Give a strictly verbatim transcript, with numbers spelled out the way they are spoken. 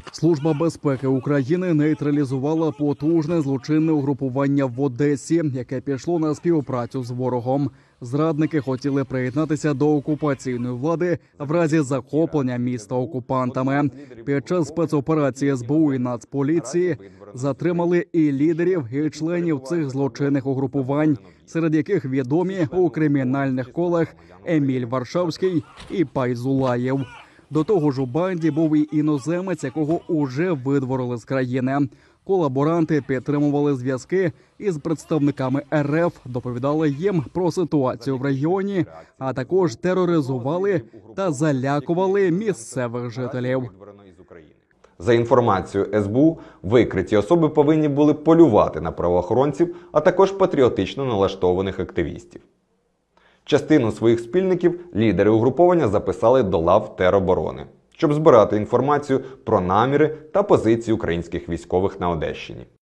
Служба безпеки України нейтралізувала потужне злочинне угрупування в Одесі, яке пішло на співпрацю з ворогом. Зрадники хотіли приєднатися до окупаційної влади в разі захоплення міста окупантами. Під час спецоперації ес бе у і Нацполіції затримали і лідерів, і членів цих злочинних угрупувань, серед яких відомі у кримінальних колах Еміль Варшавський і Пайзулаєв. До того ж у банді був і іноземець, якого уже видворили з країни. Колаборанти підтримували зв'язки із представниками ер еф, доповідали їм про ситуацію в регіоні, а також тероризували та залякували місцевих жителів. За інформацією ес бе у, викриті особи повинні були полювати на правоохоронців, а також патріотично налаштованих активістів. Частину своїх спільників лідери угруповання записали до лав тероборони, щоб збирати інформацію про наміри та позиції українських військових на Одещині.